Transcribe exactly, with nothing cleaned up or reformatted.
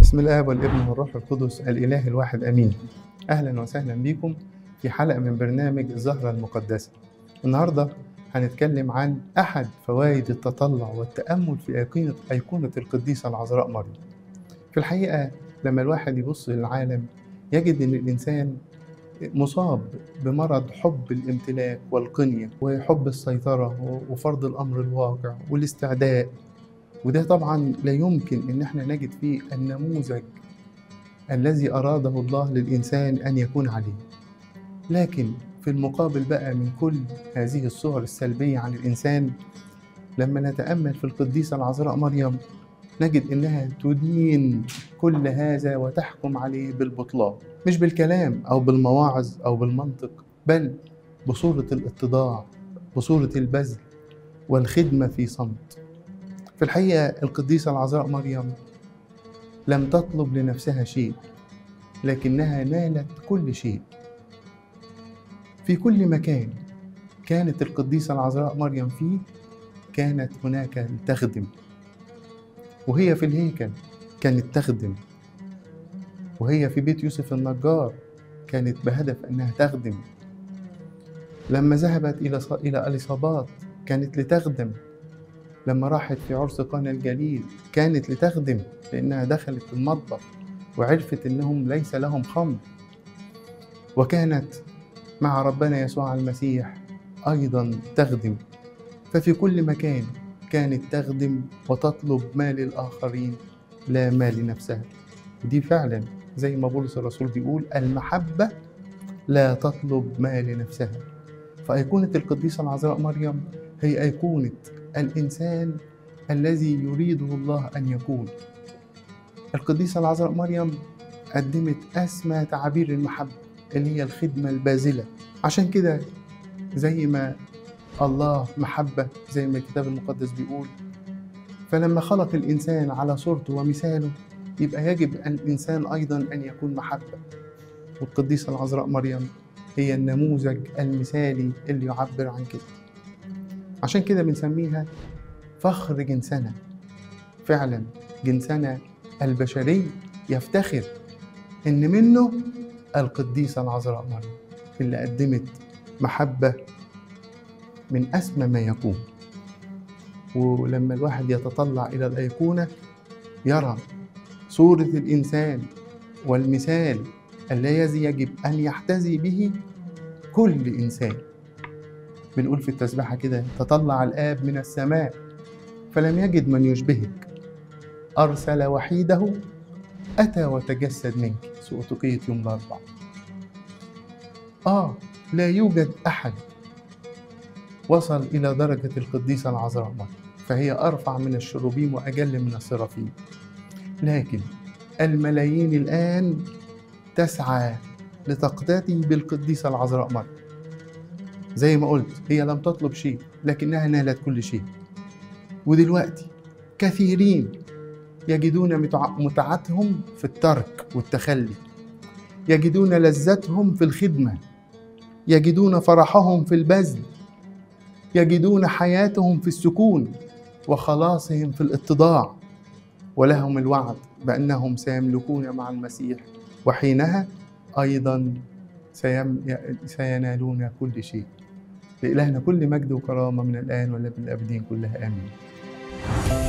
بسم الله والابن والروح القدس الإله الواحد أمين. أهلا وسهلا بكم في حلقة من برنامج الزهرة المقدسة. النهاردة هنتكلم عن أحد فوائد التطلع والتأمل في أيقونة أيقونة القديسة العذراء مريم. في الحقيقة لما الواحد يبص للعالم يجد أن الإنسان مصاب بمرض حب الامتلاك والقنية وحب السيطرة وفرض الأمر الواقع والاستعداء، وده طبعا لا يمكن ان احنا نجد فيه النموذج الذي اراده الله للانسان ان يكون عليه. لكن في المقابل بقى من كل هذه الصور السلبية عن الانسان، لما نتأمل في القديسة العذراء مريم نجد انها تدين كل هذا وتحكم عليه بالبطلان، مش بالكلام او بالمواعظ او بالمنطق، بل بصورة الاتضاع، بصورة البذل والخدمة في صمت. في الحقيقة القديسة العذراء مريم لم تطلب لنفسها شيء، لكنها نالت كل شيء. في كل مكان كانت القديسة العذراء مريم فيه كانت هناك تخدم، وهي في الهيكل كانت تخدم، وهي في بيت يوسف النجار كانت بهدف أنها تخدم، لما ذهبت إلى إلى إليصابات كانت لتخدم، لما راحت في عرس قانا الجليل كانت لتخدم لأنها دخلت المطبخ وعرفت أنهم ليس لهم خمر، وكانت مع ربنا يسوع المسيح أيضا تخدم. ففي كل مكان كانت تخدم وتطلب ما للآخرين لا ما لنفسها. ودي فعلا زي ما بولس الرسول بيقول المحبة لا تطلب ما لنفسها. فأيقونة القديسة العذراء مريم هي أيقونة الإنسان الذي يريده الله أن يكون. القديسة العذراء مريم قدمت أسمى تعابير المحبة اللي هي الخدمة الباذلة. عشان كده زي ما الله محبة زي ما الكتاب المقدس بيقول، فلما خلق الإنسان على صورته ومثاله يبقى يجب الإنسان أيضا أن يكون محبة. والقديسة العذراء مريم هي النموذج المثالي اللي يعبر عن كده. عشان كده بنسميها فخر جنسنا. فعلا جنسنا البشري يفتخر ان منه القديسة العذراء مريم اللي قدمت محبة من اسمى ما يكون. ولما الواحد يتطلع الى الايقونة يرى صورة الانسان والمثال الذي يجب ان يحتذي به كل انسان. بنقول في التسبيحة كده تطلع الآب من السماء فلم يجد من يشبهك، أرسل وحيده أتى وتجسد منك. سؤتقية يوم الأربعاء. آه لا يوجد أحد وصل إلى درجة القديسة العذراء مريم، فهي أرفع من الشروبيم وأجل من السرافيم. لكن الملايين الآن تسعى لتقتدي بالقديسة العذراء مريم. زي ما قلت هي لم تطلب شيء لكنها نالت كل شيء. ودلوقتي كثيرين يجدون متعتهم في الترك والتخلي، يجدون لذتهم في الخدمة، يجدون فرحهم في البذل، يجدون حياتهم في السكون وخلاصهم في الاتضاع، ولهم الوعد بأنهم سيملكون مع المسيح وحينها أيضا سينالون كل شيء. لإلهنا كل مجد وكرامة من الآن والأبد الآبدين كلها آمين.